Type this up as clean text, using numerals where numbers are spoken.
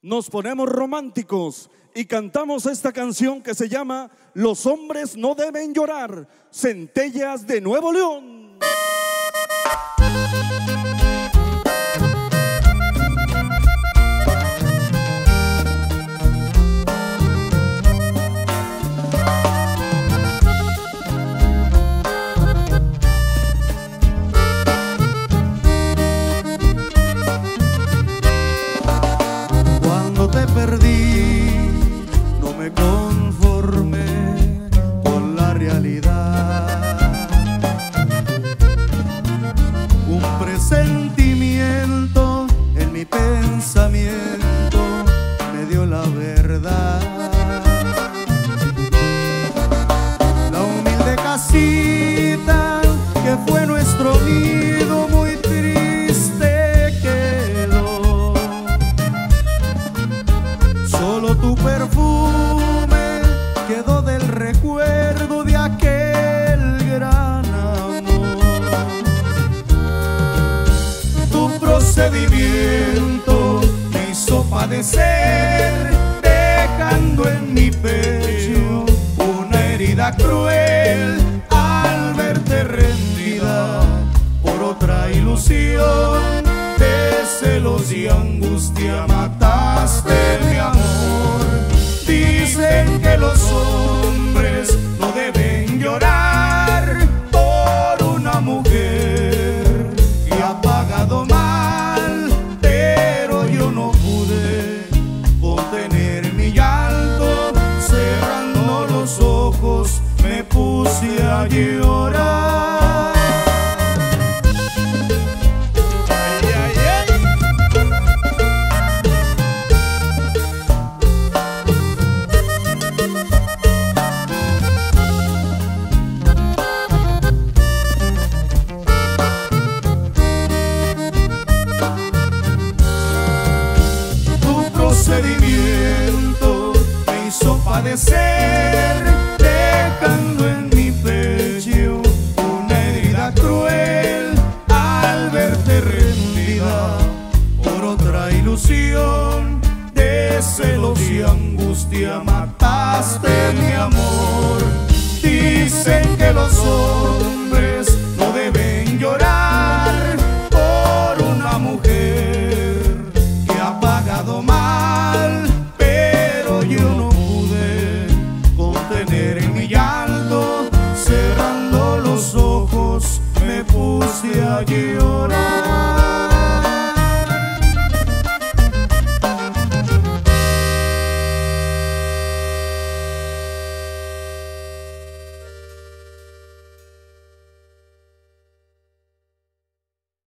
nos ponemos románticos y cantamos esta canción que se llama Los hombres no deben llorar, Centellas de Nuevo León. Te perdí, no me conformé con la realidad. Un presentimiento en mi pensamiento me dio la verdad. La humilde casita que fue nuestro nido muy triste quedó. Solo tu perfume quedó del recuerdo de aquel gran amor. Tu procedimiento me hizo padecer, dejando en mi pecho una herida cruel al verte rendida por otra ilusión. De celos y angustia mataste mi amor. Dicen que los hombres no deben llorar por una mujer que ha pagado mal, pero yo no pude contener mi llanto. Cerrando los ojos me puse a llorar. Procedimiento me hizo padecer, dejando en mi pecho una herida cruel al verte rendida por otra ilusión. De celos y angustia mataste mi amor. Dicen que los hombres